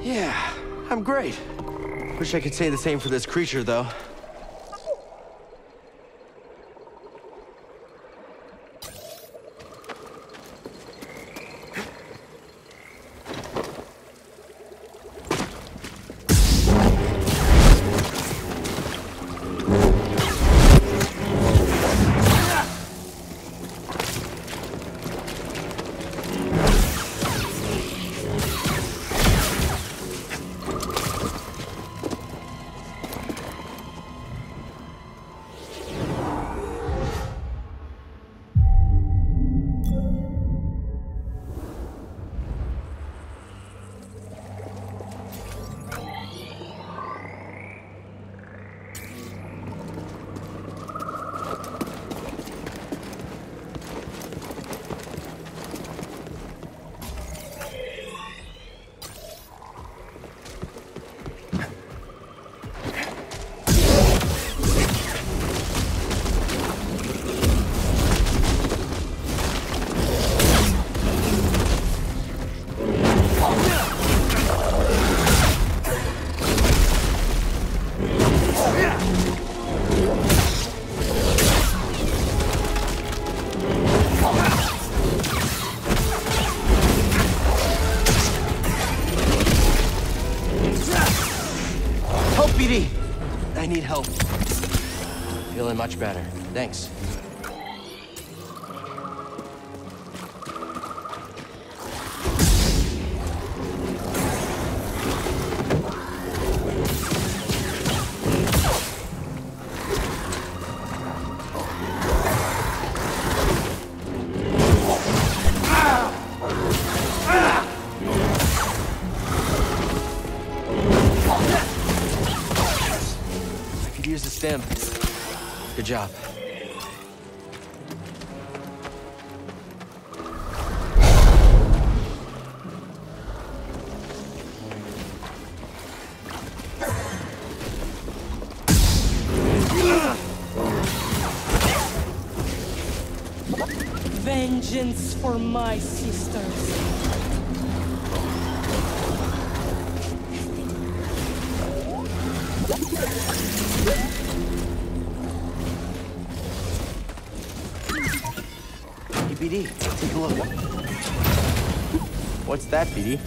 Yeah, I'm great. Wish I could say the same for this creature, though. BD, I need help. Feeling much better. Thanks. Use the stem. Good job. Vengeance for my sisters. Hey, BD, take a look. What's that, BD?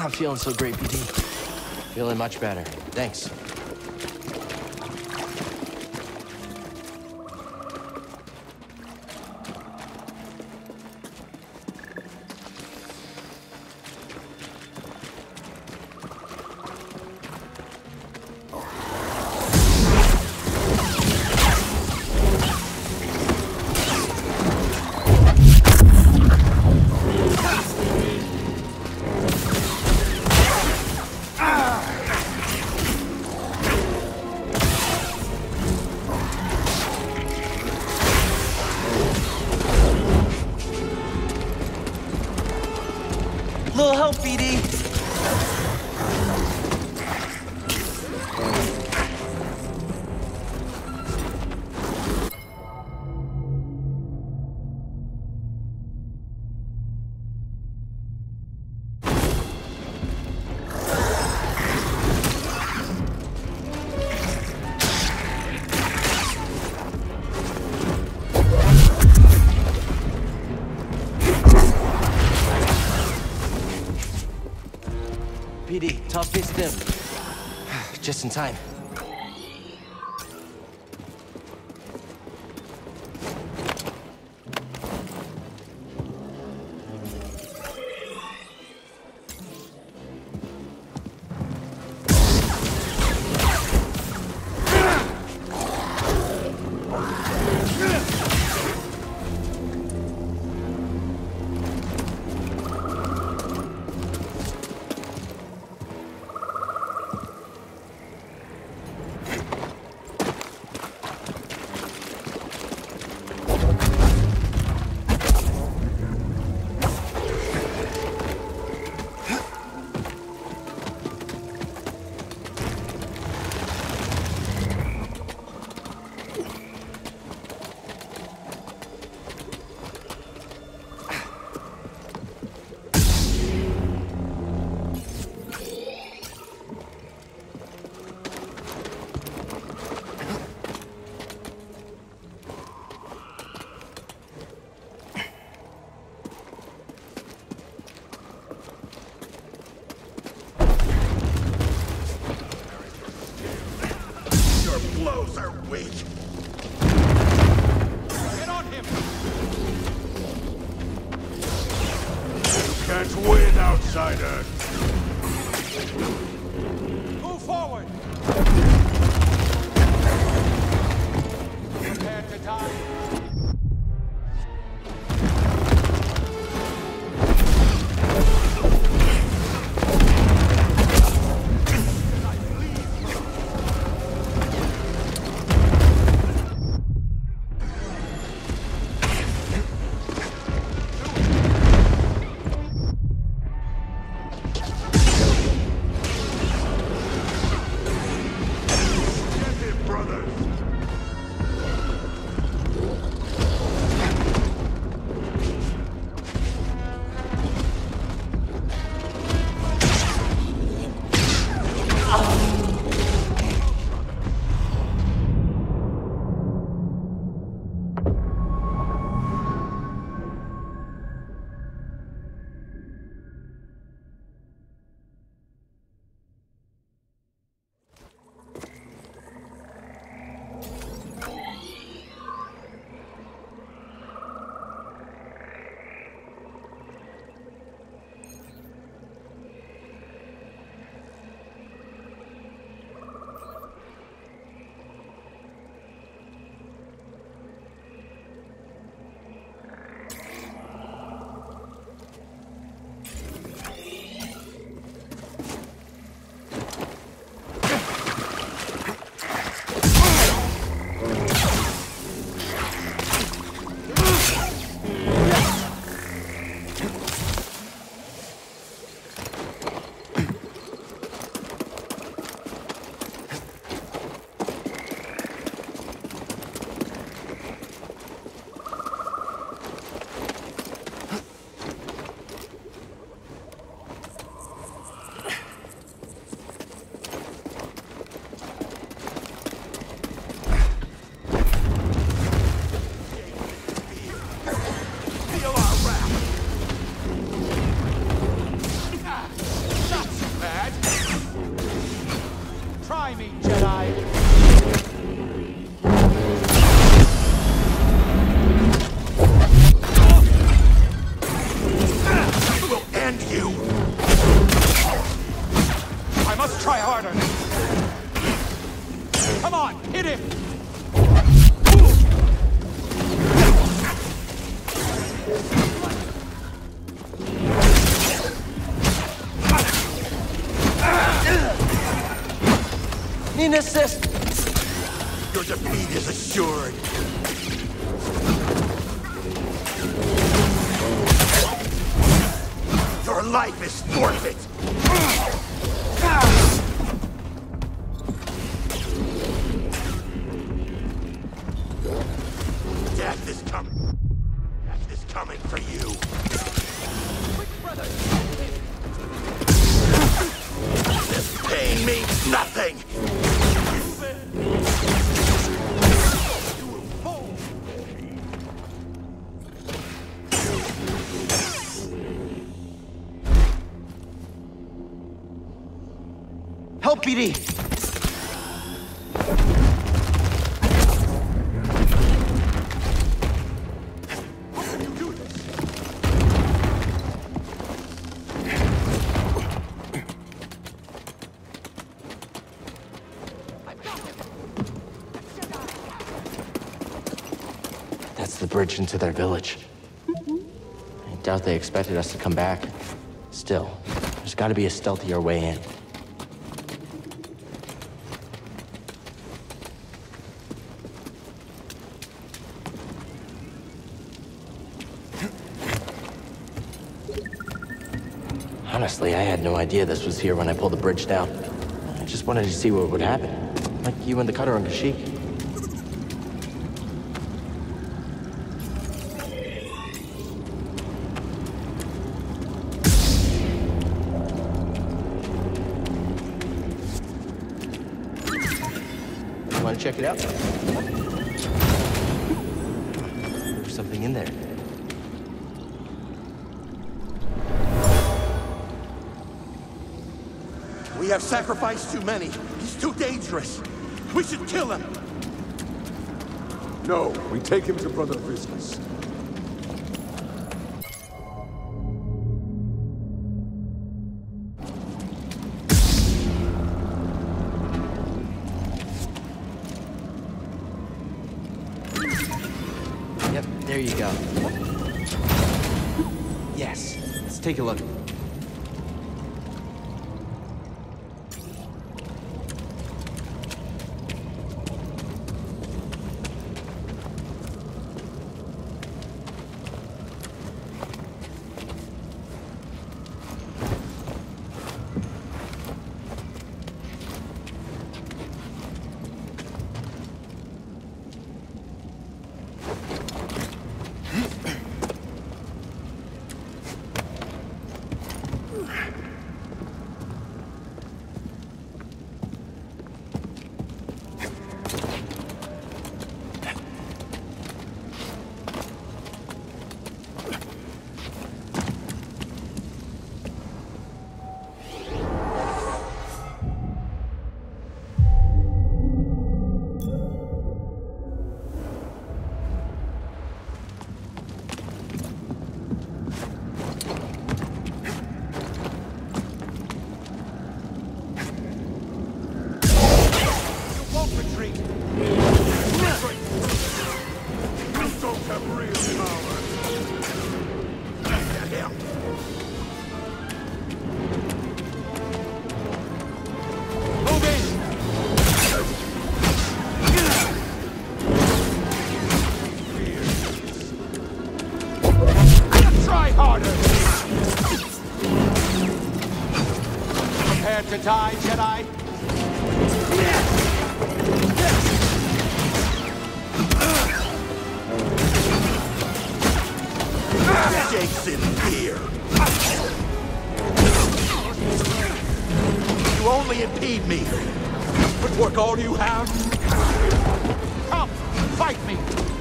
Not feeling so great, BD. Feeling much better. Thanks. Little help, BD. BD, tough fit stim. Just in time. Blows are weak. Get on him. You can't win, outsider. Move forward. Prepare to die. can assist. Your defeat is assured. Your life is forfeit. Death is coming. Death is coming for you. This pain means nothing. Help, BD! That's the bridge into their village. I doubt they expected us to come back. Still, there's gotta be a stealthier way in. Honestly, I had no idea this was here when I pulled the bridge down. I just wanted to see what would happen. Like you and the cutter on Kashyyyk. You want to check it out? There's something in there. We have sacrificed too many. He's too dangerous. We should kill him. No, we take him to Brother Viscus. Yep, there you go. Yes, let's take a look. To die, Jedi? Jake's in fear. You only impede me. Footwork all you have? Come, fight me.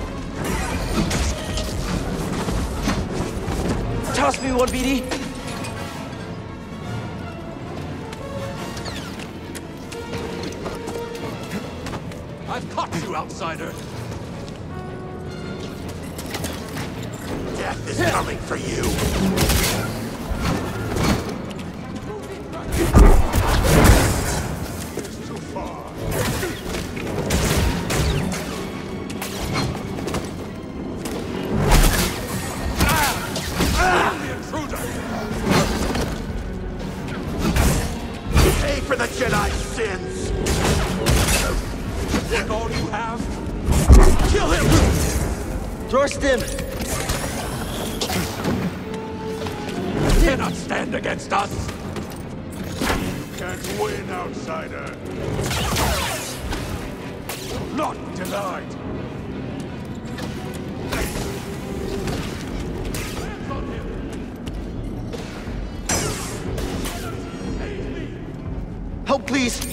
Toss me one, BD. I've caught you, outsider! Death is coming for you! It's too far. The intruder! Pay for the Jedi's sins! Yorstim! You cannot stand against us! Can't win, outsider. Not denied! Help, please!